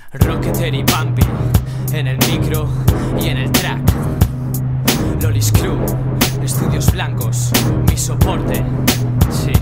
Rocketer y Bumpy en el micro y en el track. Lolis Crew, estudios blancos, mi soporte. Sí,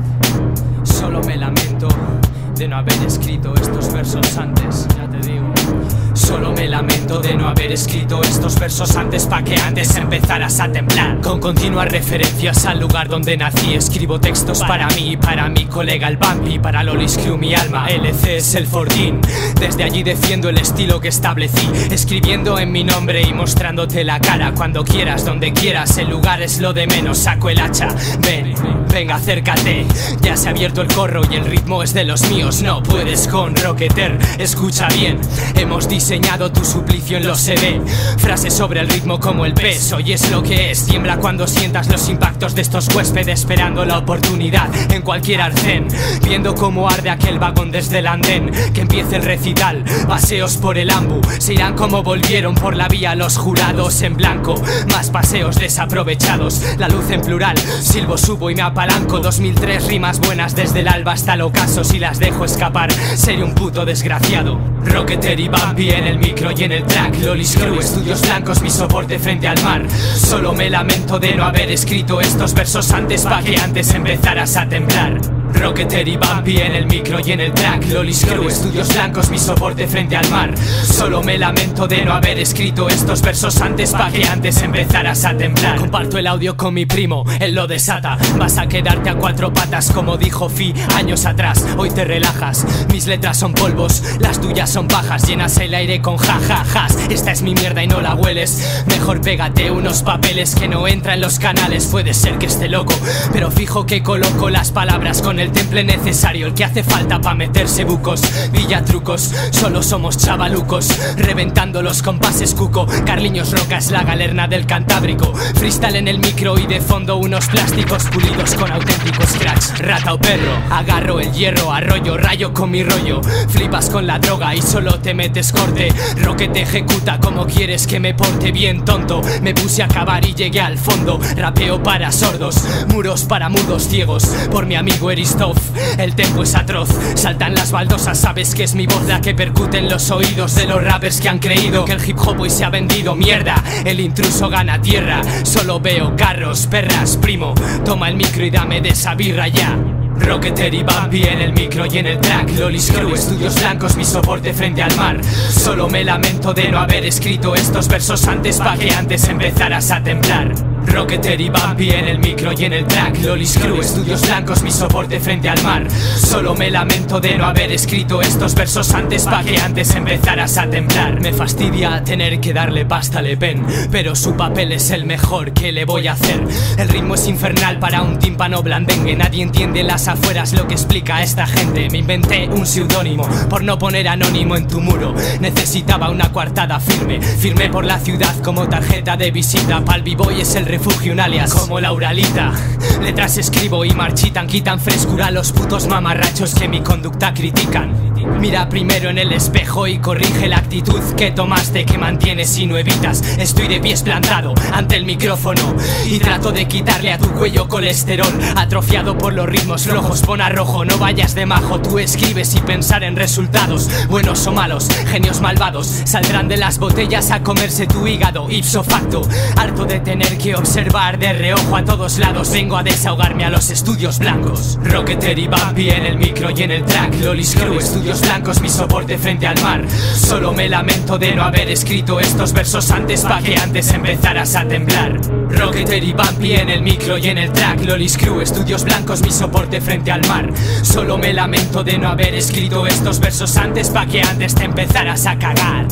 solo me lamento de no haber escrito estos versos antes. Ya te digo, solo me lamento de no haber escrito estos versos antes, pa' que antes empezaras a temblar. Con continuas referencias al lugar donde nací, escribo textos para mí y para mi colega el Bumpy, para Lolis Crew mi alma, LC es el Fordín. Desde allí defiendo el estilo que establecí, escribiendo en mi nombre y mostrándote la cara. Cuando quieras, donde quieras, el lugar es lo de menos. Saco el hacha, ven, venga acércate. Ya se ha abierto el corro y el ritmo es de los míos. No puedes con Rocketer, escucha bien. Hemos diseñado tu suplicio en los CD, frases sobre el ritmo como el peso, y es lo que es. Tiembla cuando sientas los impactos de estos huéspedes, esperando la oportunidad en cualquier arcén, viendo cómo arde aquel vagón desde el andén. Que empiece el recital, paseos por el ambu, se irán como volvieron por la vía los jurados en blanco. Más paseos desaprovechados, la luz en plural, silbo, subo y me apalanco. 2003 rimas buenas desde el alba hasta el ocaso, si las dejo escapar seré un puto desgraciado. Rocketer y Bumpy en el micro y en el track. Lolis Crew, estudios blancos, mi soporte frente al mar. Solo me lamento de no haber escrito estos versos antes, pa' que antes empezaras a temblar. Rocketer y Bumpy en el micro y en el track. Lolis Crew, estudios blancos, mi soporte frente al mar. Solo me lamento de no haber escrito estos versos antes, pa' que antes empezaras a temblar. Comparto el audio con mi primo, él lo desata. Vas a quedarte a cuatro patas como dijo Fi años atrás. Hoy te relajas, mis letras son polvos, las tuyas son pajas. Llenas el aire con jajajas. Esta es mi mierda y no la hueles. Mejor pégate unos papeles que no entran en los canales. Puede ser que esté loco, pero fijo que coloco las palabras con el temple necesario, el que hace falta pa' meterse bucos. Villatrucos, solo somos chavalucos, reventando los compases cuco. Carliños Roca es la galerna del Cantábrico. Freestyle en el micro y de fondo unos plásticos pulidos con auténticos cracks. Rata o perro, agarro el hierro, arroyo, rayo con mi rollo. Flipas con la droga y solo te metes corte. Rocket ejecuta como quieres que me porte bien, tonto. Me puse a cavar y llegué al fondo. Rapeo para sordos, muros para mudos ciegos. Por mi amigo Eristoff, el tempo es atroz. Saltan las baldosas, sabes que es mi voz la que percute en los oídos de los rappers que han creído que el hip hop hoy se ha vendido. Mierda, el intruso gana tierra. Solo veo carros, perras, primo. Toma el micro y dame de esa birra ya. Rocketer y Bumpy en el micro y en el track. Lolis Crew, estudios blancos, mi soporte frente al mar. Solo me lamento de no haber escrito estos versos antes, pa' que antes empezaras a temblar. Rocketer y Bumpy en el micro y en el track. Lolis Crew, estudios blancos, mi soporte frente al mar. Solo me lamento de no haber escrito estos versos antes, pa' que antes empezaras a temblar. Me fastidia tener que darle pasta a Le Pen, pero su papel es el mejor, ¿qué le voy a hacer? El ritmo es infernal para un tímpano blandengue. Nadie entiende las afueras lo que explica a esta gente. Me inventé un seudónimo por no poner anónimo en tu muro. Necesitaba una coartada firme, firmé por la ciudad como tarjeta de visita. Pa'l b-boy es el refugio, un alias como la Uralita. Letras escribo y marchitan, quitan frescura a los putos mamarrachos que mi conducta critican. Mira primero en el espejo y corrige la actitud que tomaste, que mantienes y no evitas. Estoy de pies plantado ante el micrófono y trato de quitarle a tu cuello colesterol atrofiado por los ritmos flojos. Pon a rojo, no vayas de majo. Tú escribes y pensar en resultados, buenos o malos, genios malvados saldrán de las botellas a comerse tu hígado ipso facto. Harto de tener que observar de reojo a todos lados, vengo a desahogarme a los estudios blancos. Rocketer y Bumpy en el micro y en el track. Lolis Crew, estudios blancos, mi soporte frente al mar. Solo me lamento de no haber escrito estos versos antes, pa' que antes empezaras a temblar. Rocketer y Bumpy en el micro y en el track. Lolis Crew, estudios blancos, mi soporte frente al mar. Solo me lamento de no haber escrito estos versos antes, pa' que antes te empezaras a cagar.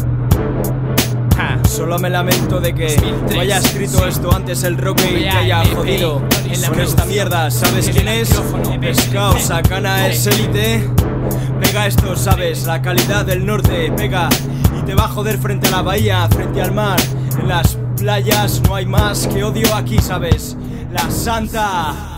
Solo me lamento de que no haya escrito esto antes el Roque y te haya jodido con esta mierda. ¿Sabes quién es? Pescao, Sacana es élite. Pega esto, ¿sabes? La calidad del norte pega y te va a joder frente a la bahía, frente al mar. En las playas no hay más que odio aquí, ¿sabes? La Santa.